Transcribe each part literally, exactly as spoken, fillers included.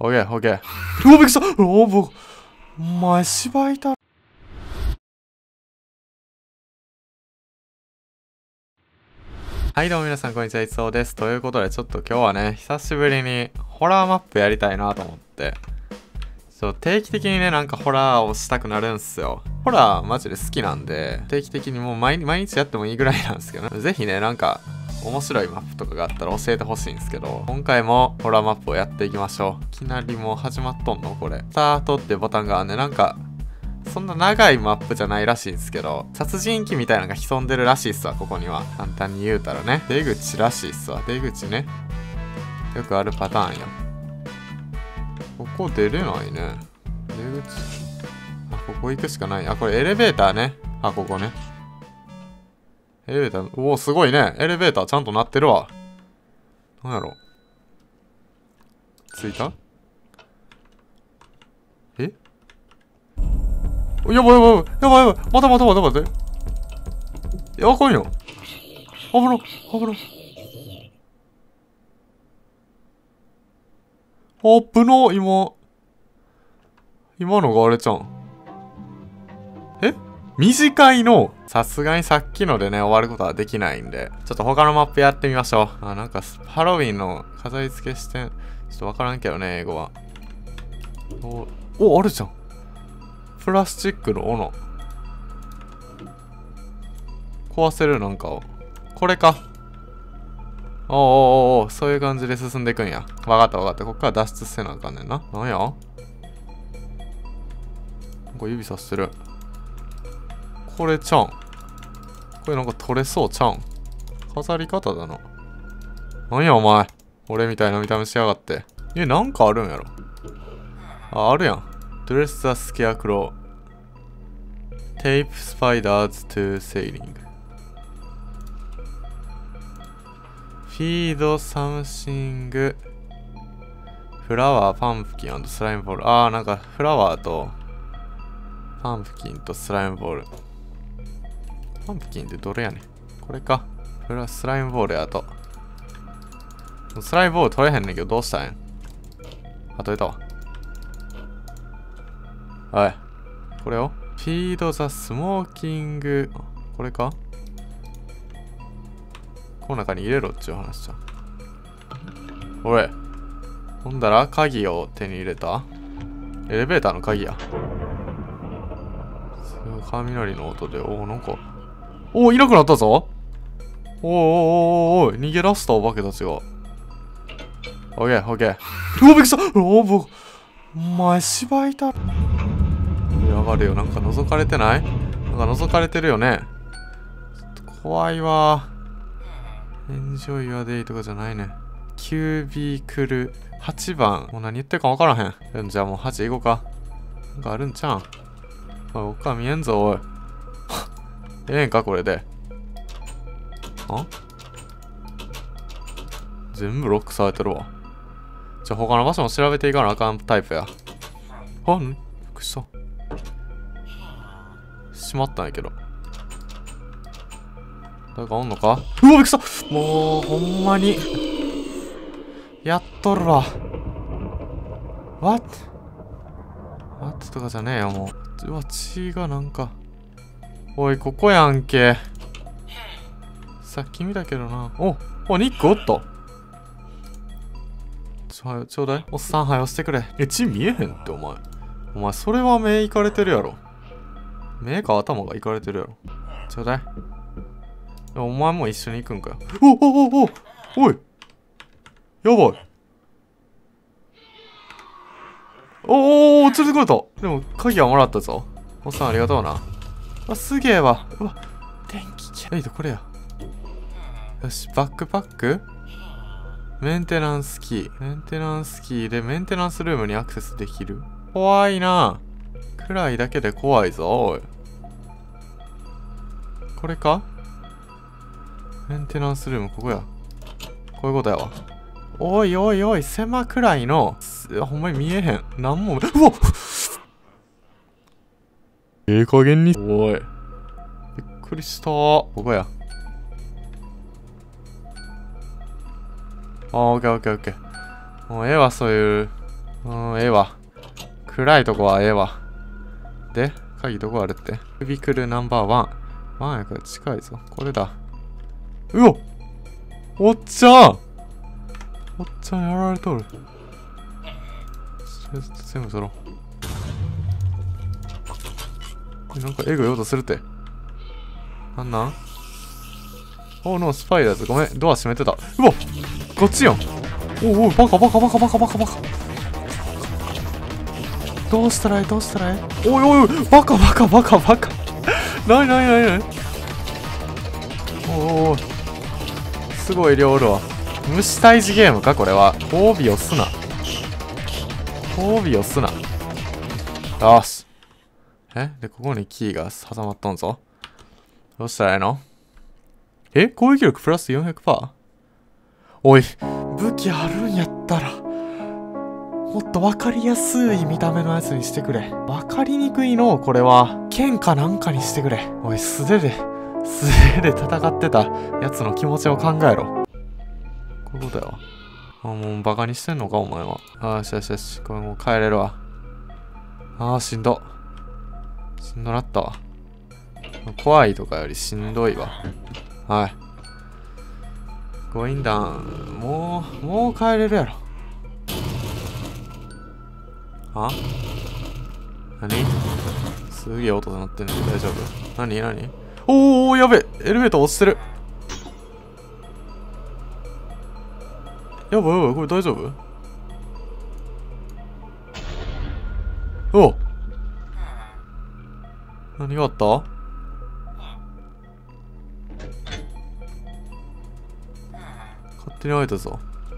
オッケーオッケー。うわびっくりした。おぼお前芝居だ。はいどうも皆さんこんにちは、いつおです。ということでちょっと今日はね、久しぶりにホラーマップやりたいなと思って、ちょっと定期的にね、なんかホラーをしたくなるんすよ。ホラーマジで好きなんで、定期的にもう毎毎日やってもいいぐらいなんですけどね。ぜひね、なんか面白いマップとかがあったら教えてほしいんですけど、今回もホラーマップをやっていきましょう。いきなりもう始まっとんのこれ。スタートっていうボタンがあんね、なんか、そんな長いマップじゃないらしいんですけど、殺人鬼みたいなのが潜んでるらしいっすわ、ここには。簡単に言うたらね。出口らしいっすわ。出口ね。よくあるパターンよ。ここ出れないね。出口。あ、ここ行くしかない。あ、これエレベーターね。あ、ここね。エレベーター、おお、すごいね。エレベーターちゃんと鳴ってるわ。なんやろ。着いた？え？やばいやばいやばいやばいやばい。待て待て待て待て。いや、あかんよ。危な、危な。危な、今。今のがあれちゃん。え？短いの。さすがにさっきのでね、終わることはできないんで、ちょっと他のマップやってみましょう。あ、なんか、ハロウィンの飾り付けして、ちょっとわからんけどね、英語は。お、お、あるじゃん。プラスチックの斧。壊せるなんかを。これか。おーおーおーおー、そういう感じで進んでいくんや。わかったわかった。こっから脱出せなあかんねんな。なんや？なんか指さしてる。これちゃうん。これなんか取れそうちゃうん。飾り方だな。なんやお前。俺みたいな見た目しやがって。え、なんかあるんやろ。あ、あるやん。Dress the Scarecrow Tape Spiders to Sailing Feed something Flower, Pumpkin and Slime Ball あーなんかフラワーとパンプキンとスライムボール。パンプキンってどれやねん。これか。これはスライムボールやと。スライムボール取れへんねんけどどうしたんやん。あ、取れたわ。はい。これをフィードザスモーキング。これか。この中に入れろっちゅう話じゃん。おい。ほんだら鍵を手に入れた。エレベーターの鍵や。雷の音で、おお、なんか。おお、いなくなったぞ。おおおおお、逃げ出したお化けたちが。オッケー、オッケー。うわ、びっくりした。おお、僕。お前、芝居だ。やがるよ。なんか覗かれてない？なんか覗かれてるよね。ちょっと怖いわ。エンジョイアデイとかじゃないね。キュービークルはちばん。もう何言ってるか分からへん。じゃあもうはち行こうか。なんかあるんちゃうん。おい、僕は見えんぞ、おい。ええんか、これで。あ？全部ロックされてるわ。じゃあ他の場所も調べていかなあかんタイプや。あ、ん？びっくりした。しまったんやけど。誰かおんのか？うわ、びっくりした！もう、ほんまに。やっとるわ。What？ What とかじゃねえよ、もう。うわ、血がなんか。おい、ここやんけ。さっき見たけどな。お、お、ニックおった。ちょ、はよ、ちょうだい。おっさん、はよしてくれ。え、血見えへんって、お前。お前、それは目いかれてるやろ。目か頭がいかれてるやろ。ちょうだい。お前も一緒に行くんかよ。おおおおおい。やばい。おお、連れてくれた。でも、鍵はもらったぞ。おっさん、ありがとうな。あ、すげえわ。うわ、電気系。えいと、これや。よし、バックパックメンテナンスキー。メンテナンスキーでメンテナンスルームにアクセスできる。怖いな。暗いだけで怖いぞ、おい。これか？メンテナンスルーム、ここや。こういうことやわ。おいおいおい、狭くらいの、ほんまに見えへん。なんも、うわっええ加減に。おい。びっくりした。ここや。あー、オッケーオッケーオッケー。もうええわ、そういううん、ええわ。暗いとこはええわ。で、鍵どこあるって。クビクルナンバーワン。ワンやから近いぞ。これだ。うおおっちゃんおっちゃんやられとる。ちょっと全部取ろう。なんかエグい音するって。なんなんおのスパイダーズ。ごめん、ドア閉めてた。うわこっちやん。おおバカバカバカバカバカバカ。どうしたらいいどうしたらいいおいおいおいバカバカバカバカ。なになになになにおおすごい量おるわ。虫退治ゲームかこれは。褒美をすな。褒美をすな。よし。えで、ここにキーが挟まっとんぞ。どうしたらいいのえ攻撃力プラス よんひゃくパーセント？ おい、武器あるんやったら、もっとわかりやすい見た目のやつにしてくれ。わかりにくいのこれは。剣かなんかにしてくれ。おい、素手で、素手で戦ってたやつの気持ちを考えろ。こういうことやわ。あ、もうバカにしてんのかお前は。あーしよしよし。これもう帰れるわ。あーしんど。しんどなったわ。怖いとかよりしんどいわ。はい。ゴインダウン。もう、もう帰れるやろ。あ何すげえ音鳴ってんのに大丈夫何何おー、やべエレベーター落ちてる。やばいやばい、これ大丈夫お何があった勝手に開いたぞ。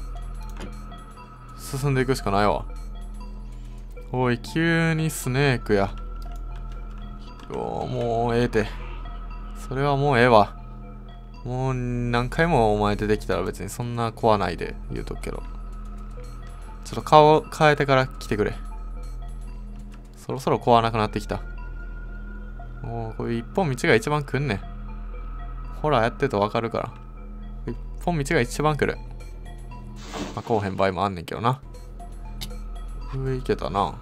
進んでいくしかないわ。おい、急にスネークや。おもうええて。それはもうええわ。もう何回もお前出てきたら別にそんな怖ないで言うとくけど。ちょっと顔変えてから来てくれ。そろそろ怖なくなってきた。もうこういう一本道が一番来んねん。ホラーやってるとわかるから。一本道が一番来る。まあ、こうへん場合もあんねんけどな。上行けたな。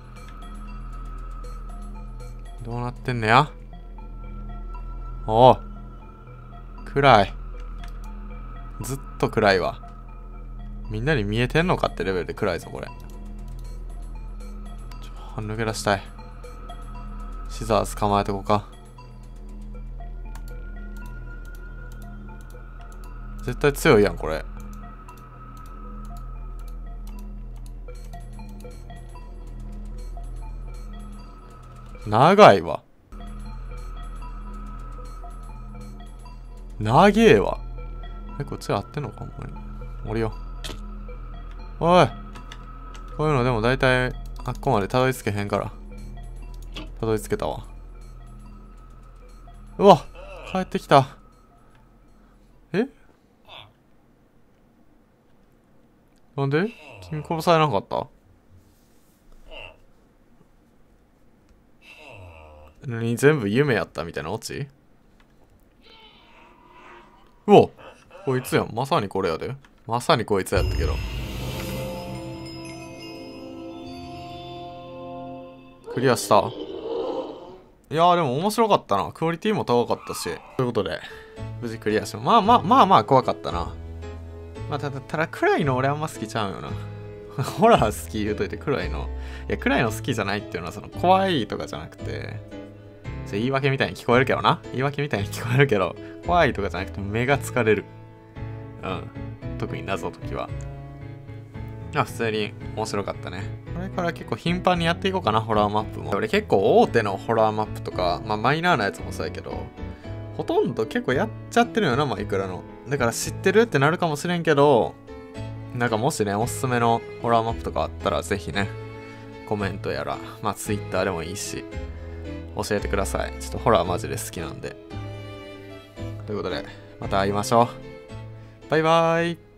どうなってんねや。おお暗い。ずっと暗いわ。みんなに見えてんのかってレベルで暗いぞこれ。ちょ抜け出したい。シザーズ構えてこうか。絶対強いやんこれ。長いわ。長えわ。え、こっち合ってんのかほんまに。降りよう。おいこういうのでも大体あっこまでたどり着けへんから。たどり着けたわ。うわ帰ってきた。えなんで君殺されなかった何全部夢やったみたいなオチうわこいつやん。まさにこれやで。まさにこいつやったけど。クリアした。いやーでも面白かったな。クオリティも高かったし。ということで、無事クリアしままあまあまあまあ怖かったな。まあただ、ただ暗いの俺あんま好きちゃうよな。ホラー好き言うといて暗いの。いや暗いの好きじゃないっていうのはその怖いとかじゃなくて、言い訳みたいに聞こえるけどな。言い訳みたいに聞こえるけど、怖いとかじゃなくて目が疲れる。うん。特に謎解きは。あ、普通に面白かったね。これから結構頻繁にやっていこうかな、ホラーマップも。俺結構大手のホラーマップとか、まあマイナーなやつもそうやけど、ほとんど結構やっちゃってるよな、マイクラの。だから知ってるってなるかもしれんけど、なんかもしね、おすすめのホラーマップとかあったらぜひね、コメントやら、まあツイッターでもいいし、教えてください。ちょっとホラーマジで好きなんで。ということで、また会いましょう。バイバーイ。